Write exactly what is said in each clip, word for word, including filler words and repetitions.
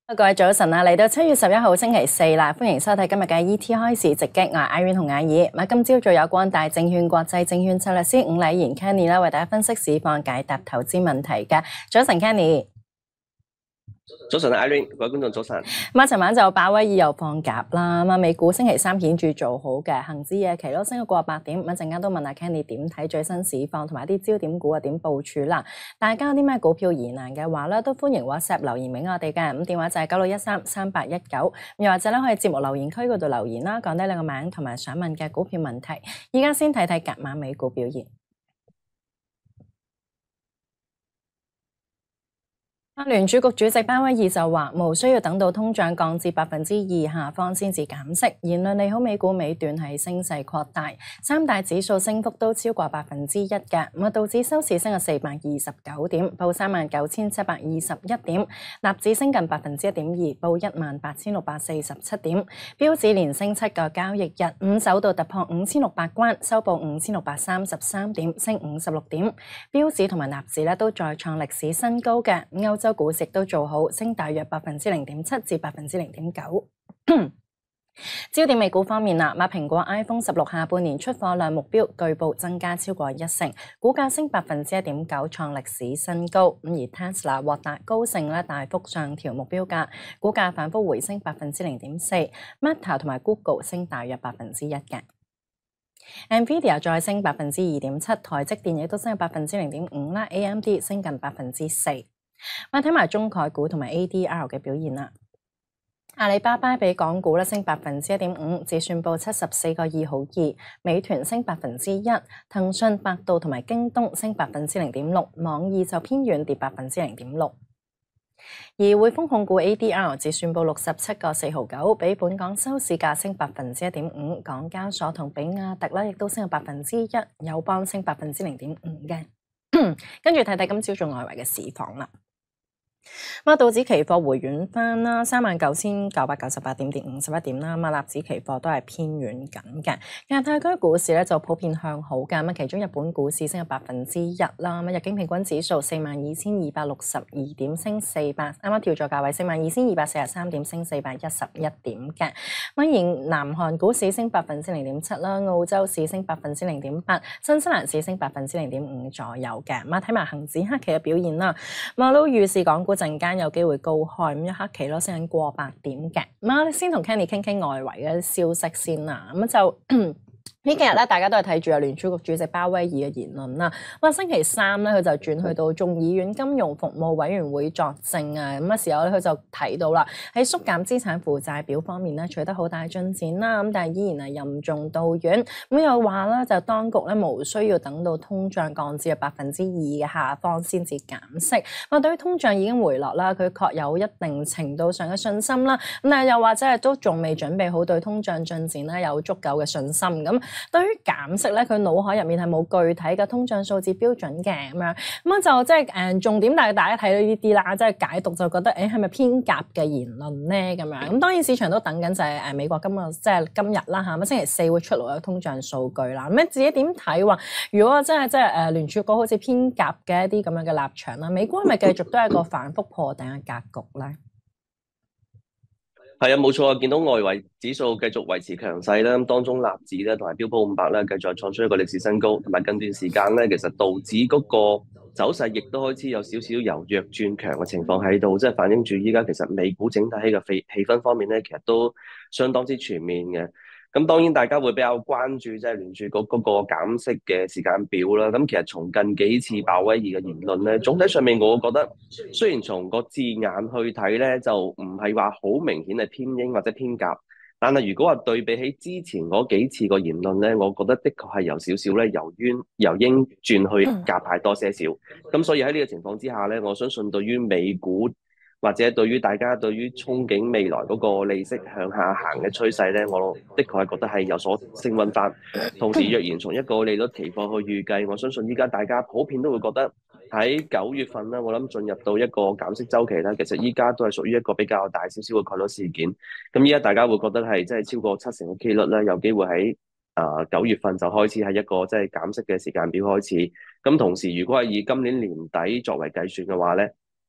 各位早晨啊，嚟到七月十一號星期四啦，歡迎收睇今日嘅 E T 開市直擊，我係 Irene 同雅儀。咁今朝早有光大證券國際證券策略師伍禮賢 Kenny 啦，為大家分析市況，解答投資問題嘅。早晨 Kenny。 早晨啊 ，Irene，各位觀眾早晨。 咁啊，尋晚就鮑威爾又放鴿啦，咁啊，美股星期三顯著做好嘅，恒指夜期都升咗過八點。咁一陣間都問下 Kenny 點睇最新市況，同埋啲焦點股啊點部署啦。大家有啲咩股票疑難嘅話咧，都歡迎 WhatsApp 留言俾我哋嘅。咁電話就係九六一三三八一九，又或者咧可以節目留言區嗰度留言啦，講低你個名同埋想問嘅股票問題。依家先睇睇隔晚美股表現。聯儲局主席鮑威爾就話，無需要等到通脹降至百分之二下方先至減息。言論利好美股尾段係升勢擴大，三大指數升幅都超過百分之一嘅。咁啊，道指收市升咗四百二十九點，報三萬九千七百二十一點；納指升近百分之一點二，報一萬八千六百四十七點；標指連升七個交易日，五首度突破五千六百關，收報五千六百三十三點，升五十六點。標指同埋納指咧都再創歷史新高嘅。歐洲股市都做好，升大約百分之零點七至百分之零點九。焦點美股方面啦，咁蘋果 iPhone 十六下半年出貨量目標據報增加超過一成，股價升百分之一點九，創歷史新高。咁而 Tesla 獲達高盛咧大幅上調目標價，股價反覆回升百分之零點四。Meta 同埋 Google 升大約百分之一嘅。Nvidia 再升百分之二點七，台積電亦都升百分之零點五啦 ，A M D 升近百分之四。我睇埋中概股同埋 A D R 嘅表現啦。阿里巴巴比港股咧升百分之一點五，至算報七十四個二毫二。美團升百分之一，騰訊、百度同埋京東升百分之零點六，網易就偏軟跌百分之零點六。而匯豐控股 A D R 至算報六十七個四毫九，比本港收市價升百分之一點五。港交所同比亞迪咧亦都升咗百分之一，友邦升百分之零點五嘅。跟住睇睇今朝早外圍嘅市況啦。咁啊，道指期貨回軟翻啦，三萬九千九百九十八點跌五十一點啦。咁啊，納指期貨都係偏軟緊嘅。亞太區股市咧就普遍向好嘅。咁啊，其中日本股市升咗百分之一啦。咁啊，日經平均指數四萬二千二百六十二點，升四百，啱啱跳咗價位四萬二千二百四十三點，升四百一十一點嘅。咁而南韓股市升百分之零點七啦，澳洲市升百分之零點八，新西蘭市升百分之零點五左右嘅。咁啊，睇埋恒指黑期嘅表現啦。咁啊，都預示港股陣間有機會高開，咁一刻期咯升緊過百點嘅。咁啊，先同 Kenny 傾傾外圍嘅消息先啦。咁就呢幾日咧，大家都係睇住啊聯儲局主席鮑威爾嘅言論啦。咁啊，星期三咧，佢就轉去到眾議院金融服務委員會作證啊。咁嘅時候咧，佢就提到啦，喺縮減資產負債表方面咧，取得好大進展啦。咁但係依然係任重道遠。咁又話啦，就當局咧無需要等到通脹降至百分之二嘅下方先至減息。咁對於通脹已經回落啦，佢確有一定程度上嘅信心啦。咁但係又或者係都仲未準備好對通脹進展咧有足夠嘅信心咁。對於減息咧，佢腦海入面係冇具體嘅通脹數字標準嘅咁樣，咁啊就即係誒重點，但係大家睇到呢啲啦，即係解讀就覺得誒係咪偏鴿嘅言論咧咁樣？咁當然市場都等緊就係誒美國今日即係今日啦嚇，咁星期四會出爐嘅通脹數據啦。咁你自己點睇話？如果真係即係誒聯儲局好似偏鴿嘅一啲咁樣嘅立場啦，美股係咪繼續都係一個反覆破頂嘅格局咧？ 係啊，冇錯啊！見到外圍指數繼續維持強勢啦，當中納指咧同埋標普五百咧繼續創出一個歷史新高，同埋近段時間咧，其實道指嗰個走勢亦都開始有少少由弱轉強嘅情況喺度，即係反映住依家其實美股整體喺個氣氣氛方面咧，其實都相當之全面嘅。咁當然大家會比較關注即係聯儲局嗰個減息嘅時間表啦。咁其實從近幾次鮑威爾嘅言論咧，總體上面我覺得雖然從個字眼去睇咧，就唔係話好明顯係偏鷹或者偏鴿，但係如果話對比起之前嗰幾次個言論咧，我覺得的確係有少少咧由於由鷹轉去鴿派多些少。咁所以喺呢個情況之下咧，我相信對於美股或者對於大家對於憧憬未來嗰個利息向下行嘅趨勢咧，我的確係覺得係有所升溫翻。同時，若然從一個利率期貨去預計，我相信依家大家普遍都會覺得喺九月份啦，我諗進入到一個減息週期啦。其實依家都係屬於一個比較大少少嘅概率事件。咁依家大家會覺得係即係超過七成嘅機率咧，有機會喺啊九月份就開始係一個即係減息嘅時間表開始。咁同時，如果係以今年年底作為計算嘅話咧，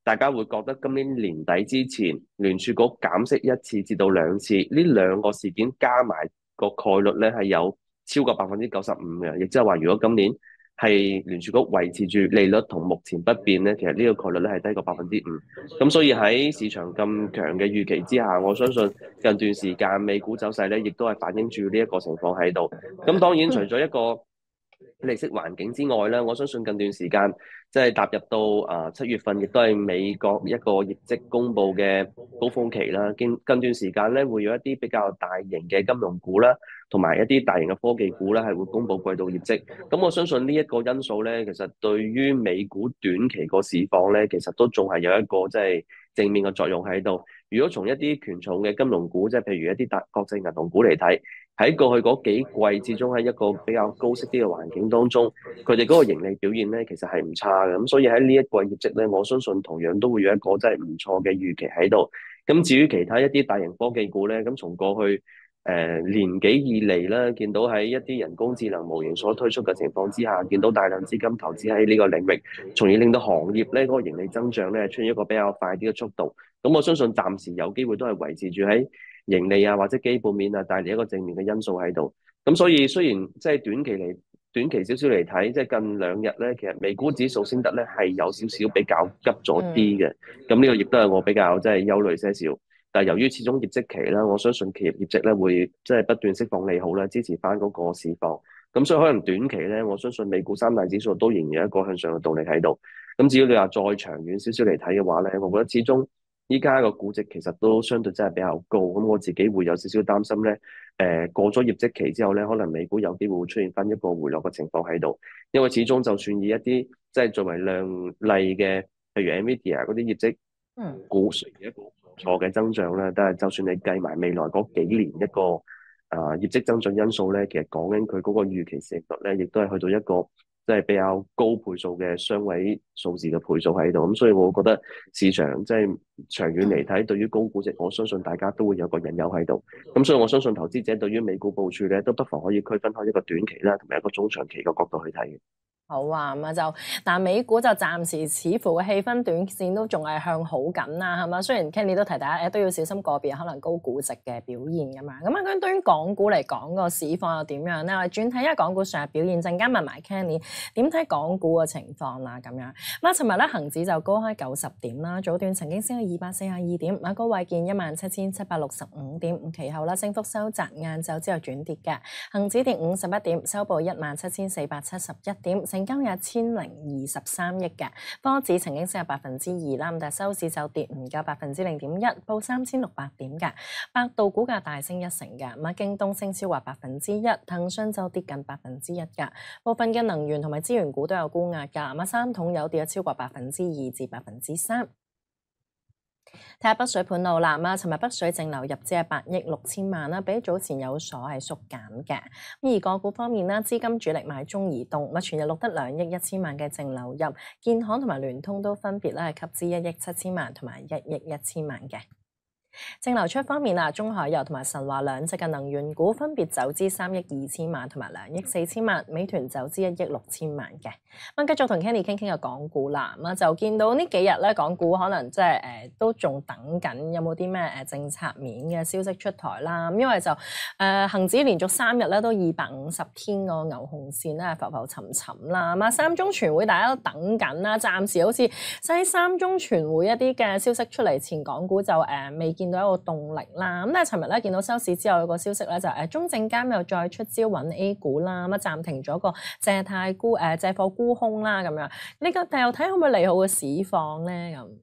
大家會覺得今年年底之前聯儲局減息一次至到兩次，呢兩個事件加埋個概率咧係有超過百分之九十五嘅，亦即係話如果今年係聯儲局維持住利率同目前不變咧，其實呢個概率咧係低過百分之五。咁所以喺市場咁強嘅預期之下，我相信近段時間美股走勢咧，亦都係反映住呢一個情況喺度。咁當然除咗一個利息環境之外咧，我相信近段時間即係踏入到啊七月份，亦都係美國一個業績公布嘅高峰期啦。近近段時間咧，會有一啲比較大型嘅金融股啦，同埋一啲大型嘅科技股咧，係會公布季度業績。咁我相信呢一個因素咧，其實對於美股短期個市況咧，其實都仲係有一個即係正面嘅作用喺度。如果從一啲權重嘅金融股，即係譬如一啲大國際銀行股嚟睇，喺過去嗰幾季之中，喺一個比較高息啲嘅環境當中，佢哋嗰個盈利表現咧，其實係唔差嘅。咁所以喺呢一季業績咧，我相信同樣都會有一個真係唔錯嘅預期喺度。咁至於其他一啲大型科技股咧，咁從過去誒、呃、年幾以嚟咧，見到喺一啲人工智能模型所推出嘅情況之下，見到大量資金投資喺呢個領域，從而令到行業咧嗰、嗰個盈利增長咧出現一個比較快啲嘅速度。咁我相信暫時有機會都係維持住喺盈利啊或者基本面啊帶嚟一個正面嘅因素喺度。咁所以雖然即係短期嚟短期少少嚟睇，即係近兩日咧，其實美股指數升得咧係有少少比較急咗啲嘅。咁呢、嗯、個亦都係我比較即係憂慮些少。但係由於始終業績期啦，我相信企業業績咧會即係不斷釋放利好啦，支持翻嗰個市況。咁所以可能短期咧，我相信美股三大指數都仍然有一個向上嘅動力喺度。咁至於你話再長遠少少嚟睇嘅話咧，我覺得始終依家個估值其實都相對真係比較高。咁我自己會有少少擔心咧。誒、呃、過咗業績期之後咧，可能美股有機會會出現翻一個回落嘅情況喺度。因為始終就算以一啲即係作為亮麗嘅，譬如 Nvidia 嗰啲業績，嗯，股雖然一個唔錯嘅增長啦，但係就算你計埋未來嗰幾年一個啊、呃、業績增長因素咧，其實講緊佢嗰個預期市盈率咧，亦都係去到一個即係比較高倍數嘅雙位數字嘅倍數喺度。咁所以我覺得市場即係長遠嚟睇，對於高估值，我相信大家都會有個隱憂喺度。咁所以我相信投資者對於美股部署咧，都不妨可以區分開一個短期啦，同埋一個中長期嘅角度去睇嘅。 好啊，咁啊就，但美股就暫時似乎嘅氣氛短線都仲係向好緊啦，係嘛？雖然 Kenny 都提大家誒都要小心個別可能高估值嘅表現咁樣。咁啊，咁對於港股嚟講個市況又點樣咧？我哋轉睇一下港股上日表現，陣間問埋 Kenny 點睇港股嘅情況啦，咁樣。咁啊，尋日咧恆指就高開九十點啦，早段曾經升到二百四十二點，啊高位見一萬七千七百六十五點，其後咧升幅收窄，晏晝之後轉跌嘅。恆指跌五十一點，收報一萬七千四百七十一點。成交有一千零二十三億嘅，科指曾經升入百分之二啦，咁但係收市就跌唔夠百分之零點一，報三千六百點嘅。百度股價大升一成嘅，咁啊京東升超過百分之一，騰訊就跌近百分之一嘅。部分嘅能源同埋資源股都有沽壓㗎，咁啊三桶油跌咗超過百分之二至百分之三。睇下北水盤路啦，咁啊，尋日北水淨流入只係八億六千萬啦，比早前有所係縮減嘅。咁而個股方面啦，資金主力買中移動，咁啊全日錄得兩億一千萬嘅淨流入，建行同埋聯通都分別咧係吸資一億七千萬同埋一億一千萬嘅。淨流出方面啊，中海油同埋神華兩隻嘅能源股分別走資三億二千萬同埋兩億四千萬，美團走資一億六千萬嘅。咁繼續同 Kenny 傾傾個港股啦，咁啊就見到呢幾日咧，港股可能即係誒都仲等緊有冇啲咩誒政策面嘅消息出台啦。咁因為就誒恆指連續三日咧都二百五十天個牛熊線咧浮浮沉沉啦。咁啊三中全會大家都等緊啦，暫時好似喺三中全會一啲嘅消息出嚟前，港股就誒未見到一個動力啦，咁但係尋日咧見到收市之後有個消息咧就誒中證監又再出招揾 A 股啦，咁啊暫停咗個借貸沽誒借貨沽空啦咁樣，呢個但又睇可唔可以利好個市況咧咁？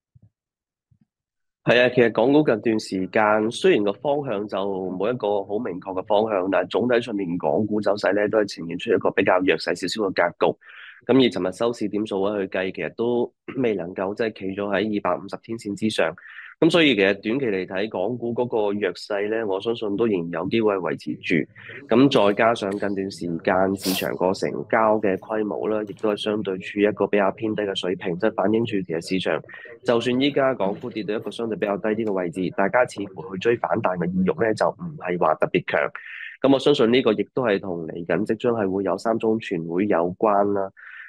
係啊，其實港股近段時間雖然個方向就冇一個好明確嘅方向，但係總體上面港股走勢咧都係呈現出一個比較弱勢少少嘅格局。咁而尋日收市點數去計，其實都未能夠即係企咗喺二百五十天線之上。咁所以其實短期嚟睇，港股嗰個弱勢咧，我相信都仍然有機會係維持住。咁再加上近段時間市場個成交嘅規模啦，亦都係相對處於一個比較偏低嘅水平，即係反映住其實市場就算依家港股跌到一個相對比較低啲嘅位置，大家似乎去追反彈嘅意欲咧就唔係話特別強。咁我相信呢個亦都係同嚟緊即將係會有三中全會有關啦。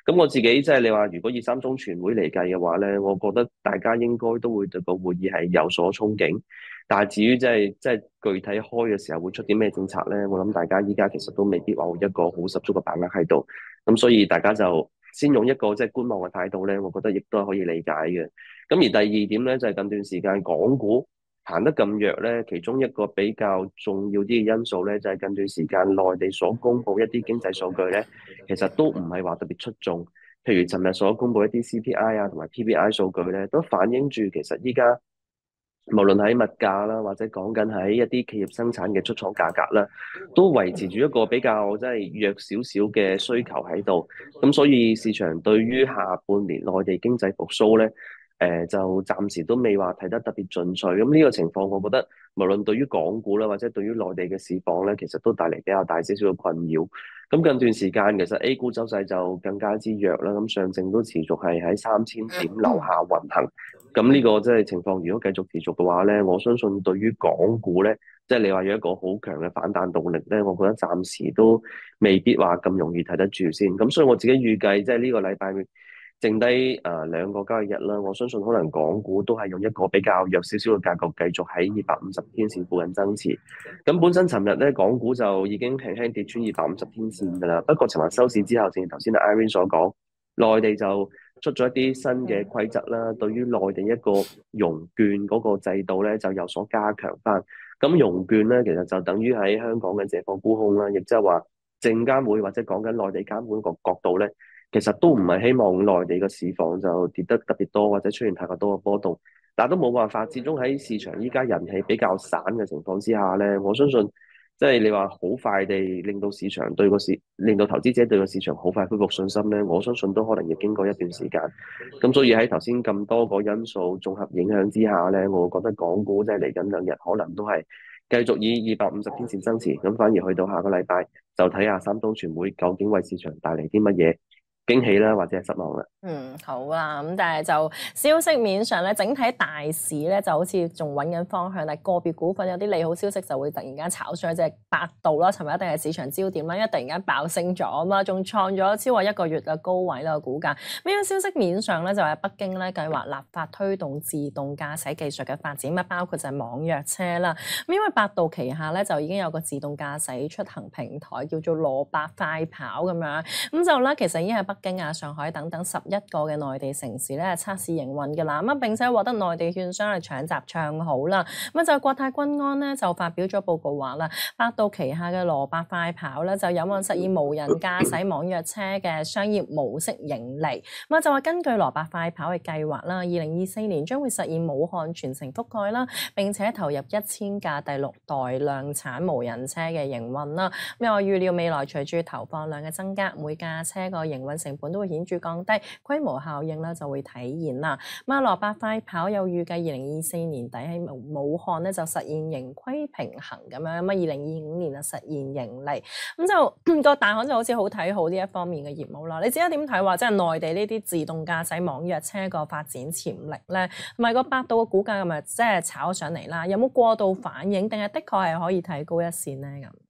咁我自己即係你話，如果以三中全會嚟計嘅話咧，我覺得大家應該都會對個會議係有所憧憬。但係至於即係即係具體開嘅時候會出啲咩政策咧，我諗大家依家其實都未必話會一個好十足嘅把握喺度。咁所以大家就先用一個即係觀望嘅態度咧，我覺得亦都係可以理解嘅。咁而第二點咧，就係近段時間港股行得咁弱咧，其中一個比較重要啲嘅因素咧，就係近段時間內地所公布一啲經濟數據咧，其實都唔係話特別出眾。譬如尋日所公布一啲 C P I 啊同埋 P P I 數據咧，都反映住其實依家無論喺物價啦，或者講緊喺一啲企業生產嘅出廠價格啦，都維持住一個比較即係弱少少嘅需求喺度。咁所以市場對於下半年內地經濟復甦咧，誒、呃、就暫時都未話睇得特別進取。咁呢個情況，我覺得無論對於港股啦，或者對於內地嘅市況咧，其實都帶嚟比較大少少嘅困擾。咁近段時間其實 A 股走勢就更加之弱啦，咁上證都持續係喺三千點樓下運行。咁呢個即係情況，如果繼續持續嘅話咧，我相信對於港股咧，即係你話有一個好強嘅反彈動力咧，我覺得暫時都未必話咁容易睇得住先。咁所以我自己預計，即係呢個禮拜剩低誒兩個交易日啦，我相信可能港股都係用一個比較弱少少嘅格局，繼續喺二百五十天線附近增持。咁本身尋日咧，港股就已經輕輕跌穿二百五十天線㗎啦。不過尋日收市之後，正如頭先阿 Irene 所講，內地就出咗一啲新嘅規則啦，對於內地一個融券嗰個制度咧，就有所加強翻。咁融券咧，其實就等於喺香港嘅借貨沽空啦，亦即係話證監會或者講緊內地監管個角度咧，其實都唔係希望內地嘅市況就跌得特別多，或者出現太過多嘅波動。但係都冇辦法，始終喺市場依家人氣比較散嘅情況之下咧，我相信即係你話好快地令到市場對個市，令到投資者對個市場好快恢復信心咧，我相信都可能要經過一段時間。咁所以喺頭先咁多個因素綜合影響之下咧，我覺得港股即係嚟緊兩日可能都係繼續以二百五十天線增持，咁反而去到下個禮拜就睇下三中全會究竟為市場帶嚟啲乜嘢驚喜啦，或者係失望啦。 嗯，好啦，咁但係就消息面上咧，整體大市咧就好似仲揾緊方向，但係個別股份有啲利好消息就會突然間炒上去，即係百度啦，尋日一定係市場焦點啦，因為突然間爆升咗啊嘛，仲創咗超過一個月嘅高位啦，股價。呢個消息面上咧就係北京咧計劃立法推動自動駕駛技術嘅發展，咁包括就係網約車啦。咁因為百度旗下咧就已經有個自動駕駛出行平台叫做蘿蔔快跑咁樣，咁就咧其實已經係北京啊、上海等等十一個嘅內地城市咧測試營運嘅啦，咁並且獲得內地券商嚟搶閘唱好啦。咁就國泰君安咧就發表咗報告話啦，百度旗下嘅蘿蔔快跑咧就有望實現無人駕駛網約車嘅商業模式盈利。咁就話根據蘿蔔快跑嘅計劃啦，二零二四年將會實現武漢全城覆蓋啦，並且投入一千架第六代量產無人車嘅營運啦。咁又預料未來隨住投放量嘅增加，每架車個營運成本都會顯著降低，規模效應咧就會體現啦。咁啊，蘿蔔快跑又預計二零二四年底喺武漢咧就實現盈虧平衡咁樣，咁啊二零二五年啊實現盈利。咁就個大行就好似好睇好呢一方面嘅業務啦。你自己點睇話，即係內地呢啲自動駕駛網約車個發展潛力咧，同埋個百度嘅股價係咪即係炒上嚟啦？有冇過度反應，定係的確係可以睇高一線咧咁？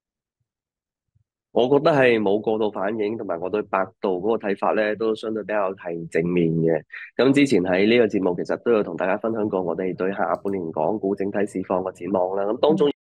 我覺得係冇過度反應，同埋我對百度嗰個睇法咧都相對比較係正面嘅。咁之前喺呢個節目其實都有同大家分享過我哋對下半年港股整體市況嘅展望啦。咁當中